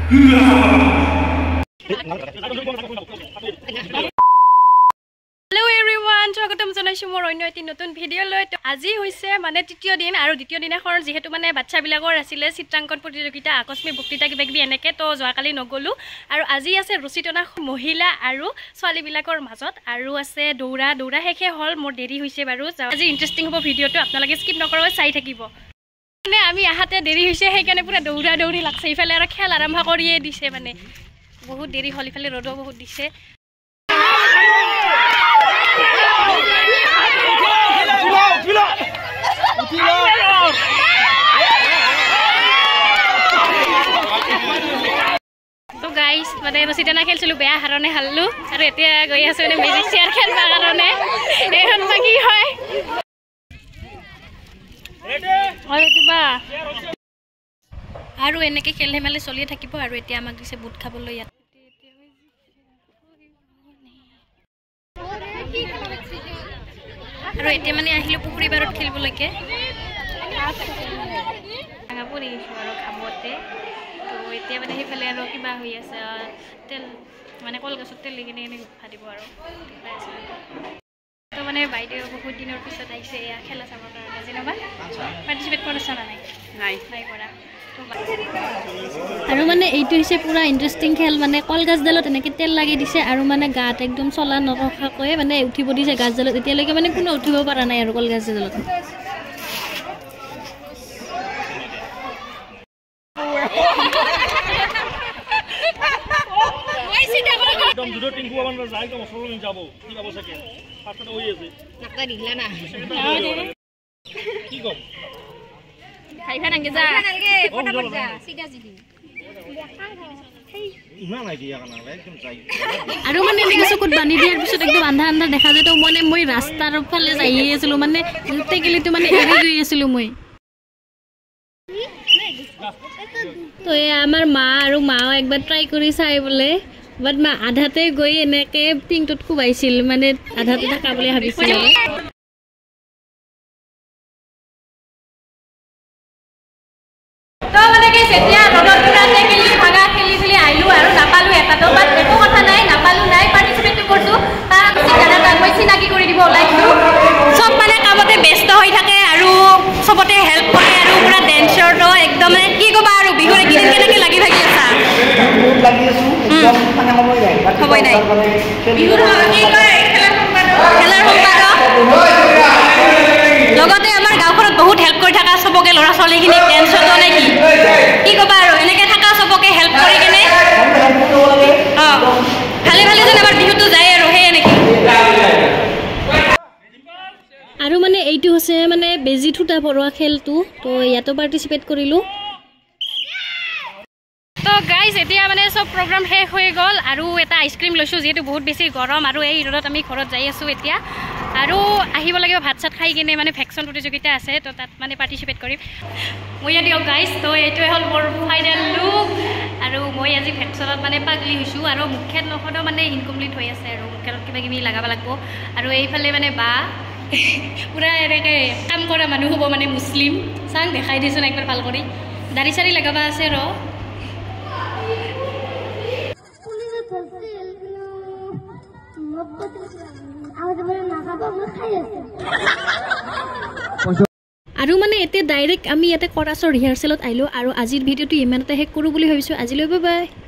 Hello everyone, স্বাগতম জনাইছো মোৰ অন্য এটি নতুন ভিডিও লৈ। আজি হৈছে মানে তৃতীয় দিন আৰু দ্বিতীয় দিনাখন যেহেতু মানে বাচ্চাবিলাকৰ আছিল চিত্ৰাঙ্কন প্ৰতিযোগিতা আকস্মিক বক্তৃতা কিবা কিবি এনেকে তো যোৱাকালি নগলো আৰু আজি আছে ৰুচিতনা মহিলা আৰু ছোৱালীবিলাকৰ মাজত আৰু আছে দৌৰা শেষে হ'ল মোৰ দেৰি হৈছে বাৰু। আজি ইন্টাৰেষ্টিং হ'ব ভিডিওটো, আপোনালোকে স্কিপ নকৰাকৈ চাই থাকিব। মানে আমি আহাতে দেৰি হৈছে সেইকাৰণে পুৰা দৌৰি লাগছে, ইফালে আৰু খেল আৰম্ভ কৰিয়ে দিছে, মানে বহুত দেৰি হ'ল, ইফালে ৰ'দো বহুত দিছে। তো গাইজ মানে ৰচিতানা খেলছিলো, বেয়া হাৰণে হাৰলো আৰু এতিয়া গৈ আছো মানে মেজিক চেয়াৰ খেলবা কাৰণে। এইখন বা কি হয় কিবা আৰু এনেকে খেল ধেমালি চলিয়ে থাকিব। আৰু এতিয়া আমাক দিছে বুট খাবলৈ ইয়াত। আৰু এতিয়া মানে আহিলো পুখুৰী পাৰত খেলিবলৈকে পৰি আহিছো আৰু খাবতে। তো এতিয়া মানে সেইফালে আৰু কিবা হৈ আছে তেল, মানে কলগছত তেল দি কিনে ভাজিব আৰু তো মানে বাইদেউ বহুত দিনৰ পিছত আহিছে এয়া খেলা চাবৰ কাৰণে। যেনিবা পাৰ্টিচিপেট কৰিছা না নাই কৰা। আৰু মানে এইটো হৈছে পুৰা ইণ্টাৰেষ্টিং খেল, মানে কলগাছডালত এনেকৈ তেল লাগি দিছে আৰু মানে গাত একদম চলা নৰখাকৈ মানে উঠিব দিছে গাছডালত। এতিয়ালৈকে মানে কোনো উঠিব পৰা নাই আৰু কলগাছডালত। আৰু মানে এনেকৈ চকুত বান্ধি দিয়াৰ পিছত একদম আন্ধা দেখা যায়। তো মানে মই ৰাস্তাৰ ফালে যাই আছিলো, মানে টেকেলিটো মানে এৰি গৈ আছিলো মই। তো আমাৰ মা আৰু মাও একবাৰ ট্ৰাই কৰি চাই বোলে, বাট মা আধাতে গৈ এনেকৈ টিংটোত কোবাইছিল, মানে আধাতে থকা বুলি ভাবিছিল। তো মানে কি যেতিয়া ৰ'দত পুৰা টেকেলি ভাগা খেলি আহিলো আৰু নাপালো এটাতো, বাট একো কথা নাই, নাপালো নাই, পাৰ্টিচিপেটটো কৰিছো। তাক মই চিনাকি কৰি দিব ওলাইছো। চব মানে কামতে ব্যস্ত হৈ থাকে আৰু চবতে হেল্প কৰে আৰু পুৰা ডেন্সাৰটো একদম মানে কি ক'বা আৰু বিহুৰ এইকেইদিন কেনেকৈ লাগি থাকি আছা? সময় নাই বিহুৰ খেলাৰ লগতে আমাৰ গাঁওখনত বহুত হেল্প কৰি থকা চবকে, ল'ৰা ছোৱালীখিনিক ডেন্সতো নে কি ক'বা আৰু এনেকৈ থকা চবকে হেল্প কৰি কিনে ভালে যেন আমাৰ বিহুটো যায় আৰু সেই এনেকৈ। আৰু মানে এইটো হৈছে মানে বেজি ঠুটা পৰোৱা খেলটো, তো ইয়াতো পাৰ্টিচিপেট কৰিলোঁ। তো গাইজ এতিয়া মানে চব প্ৰগ্ৰাম শেষ হৈ গ'ল আৰু এটা আইচক্ৰীম লৈছোঁ, যিহেতু বহুত বেছি গৰম আৰু এই ৰ'দত আমি ঘৰত যাই আছোঁ এতিয়া। আৰু আহিব লাগিব ভাত চাত খাই কিনে, মানে ভেকচিন প্ৰতিযোগিতা আছে, তো তাত মানে পাৰ্টিচিপেট কৰিম। মই দিয়ক গাইজ, তো এইটোৱে হ'ল মোৰ ফাইনেল লুক। আৰু মই আজি ভেকচিনত মানে পাগলি হৈছোঁ আৰু মুখেত নখনো মানে ইনকমপ্লিট হৈ আছে আৰু মুখেত কিবা কিবি লগাব লাগিব। আৰু এইফালে মানে বা পুৰা এনেকৈ কাম কৰা মানুহ হ'ব, মানে মুছলিম চাং দেখাই দিছোঁ একবাৰ ভাল কৰি। দাড়ি চাৰি লগাব আছে ৰ। আৰু মানে এতিয়া ডাইৰেক্ট আমি ইয়াতে কৰাছৰ ৰিহাৰ্চেলত আহিলোঁ আৰু আজিৰ ভিডিঅ'টো ইমানতে শেষ কৰোঁ বুলি ভাবিছোঁ। আজিলৈ বাই বাই।